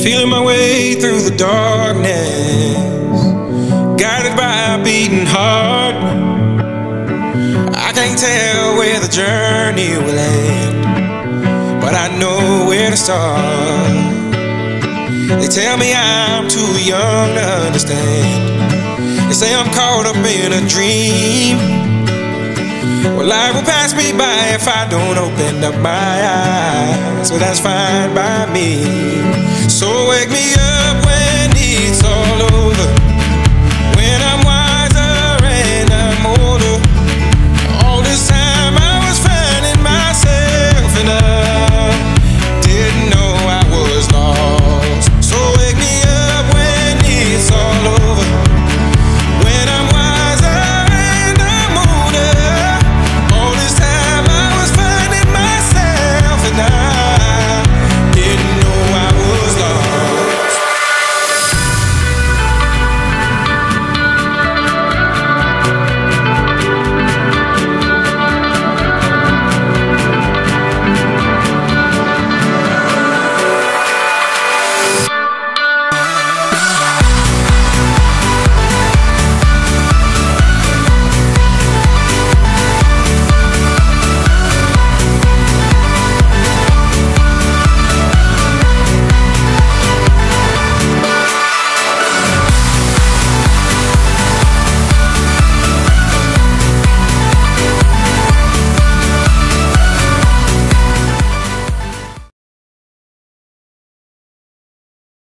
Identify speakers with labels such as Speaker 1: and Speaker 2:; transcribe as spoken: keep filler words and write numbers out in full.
Speaker 1: Feeling my way through the darkness, guided by a beating heart. I can't tell where the journey will end, but I know where to start. They tell me I'm too young to understand. They say I'm caught up in a dream. Well, life will pass me by if I don't open up my eyes. So that's fine by me. So wake me up when it's all over.